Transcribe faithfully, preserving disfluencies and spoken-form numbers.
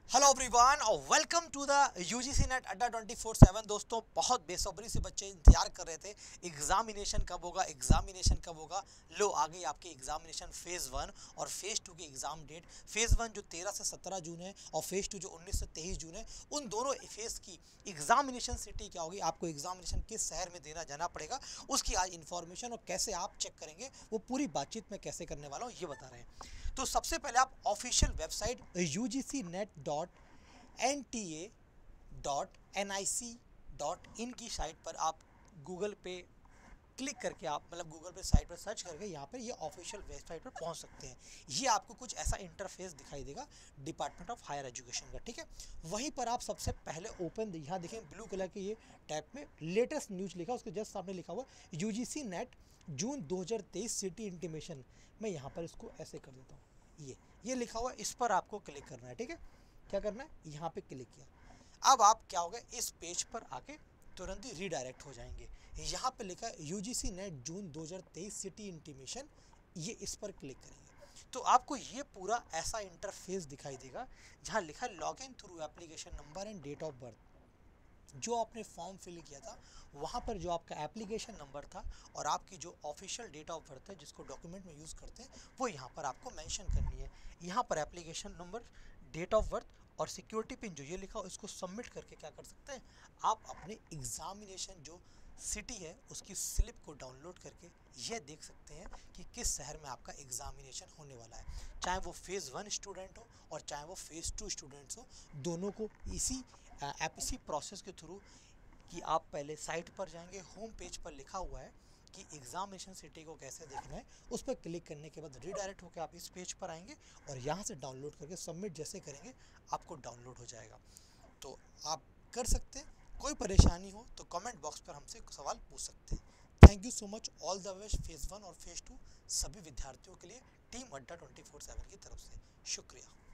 Hello everyone और welcome to the UGC NET Adda twenty four seven. दोस्तों, बहुत बेसब्री से बच्चे इंतजार कर रहे थे एग्जामिनेशन कब होगा एग्जामिनेशन कब होगा। लो आ गई आपकी एग्जामिनेशन फेज़ वन और फेज़ टू की एग्ज़ाम डेट। फेज़ वन जो तेरह से सत्रह जून है और फेज़ टू जो उन्नीस से तेईस जून है। उन दोनों फेज़ की एग्जामिनेशन सिटी क्या होगी, आपको एग्जामिनेशन किस शहर में देना जाना पड़ेगा, उसकी आज इन्फॉर्मेशन और कैसे आप चेक करेंगे वो पूरी बातचीत में कैसे करने वाला हूँ ये बता रहे हैं। तो सबसे पहले आप official website U G C NET dot N T A dot N I C dot in की साइट पर आप गूगल पे क्लिक करके आप मतलब गूगल पे साइट पर सर्च करके यहाँ पर ये ऑफिशियल वेबसाइट पर पहुँच सकते हैं। ये आपको कुछ ऐसा इंटरफेस दिखाई देगा डिपार्टमेंट ऑफ हायर एजुकेशन का, ठीक है। वहीं पर आप सबसे पहले ओपन यहाँ देखें ब्लू कलर के ये टैब में लेटेस्ट न्यूज लिखा, उसके जस्ट सामने लिखा हुआ यू जी सी नेट जून दो हज़ार तेईस सिटी इंटीमेशन। मैं यहाँ पर इसको ऐसे कर देता हूँ, ये ये लिखा हुआ, इस पर आपको क्लिक करना है, ठीक है। क्या करना है, यहाँ पे क्लिक किया। अब आप क्या होगा, इस पेज पर आके तुरंत ही रीडायरेक्ट हो जाएंगे। यहाँ पे लिखा है यूजीसी नेट जून दो हज़ार तेईस सिटी इंटीमेशन, ये इस पर क्लिक करेंगे तो आपको ये पूरा ऐसा इंटरफेस दिखाई देगा जहाँ लिखा है log in through application number and date of birth. जो आपने फॉर्म फिल किया था वहाँ पर जो आपका एप्लीकेशन नंबर था और आपकी जो ऑफिशियल डेट ऑफ बर्थ है जिसको डॉक्यूमेंट में यूज़ करते हैं वो यहाँ पर आपको मेंशन करनी है। यहाँ पर application number, date of birth और सिक्योरिटी पिन जो ये लिखा हो इसको सबमिट करके क्या कर सकते हैं, आप अपने एग्जामिनेशन जो सिटी है उसकी स्लिप को डाउनलोड करके ये देख सकते हैं कि किस शहर में आपका एग्जामिनेशन होने वाला है। चाहे वो फेज़ वन स्टूडेंट हो और चाहे वो फेज़ टू स्टूडेंट्स हो, दोनों को इसी ऐप इसी प्रोसेस के थ्रू कि आप पहले साइट पर जाएंगे, होम पेज पर लिखा हुआ है कि एग्जामिनेशन सिटी को कैसे देखना है, उस पर क्लिक करने के बाद रीडायरेक्ट होकर आप इस पेज पर आएंगे और यहाँ से डाउनलोड करके सबमिट जैसे करेंगे आपको डाउनलोड हो जाएगा। तो आप कर सकते हैं। कोई परेशानी हो तो कमेंट बॉक्स पर हमसे सवाल पूछ सकते हैं। Thank you so much, all the best phase one और फेज़ टू सभी विद्यार्थियों के लिए टीम अड्डा ट्वेंटी फोर सेवन की तरफ से शुक्रिया।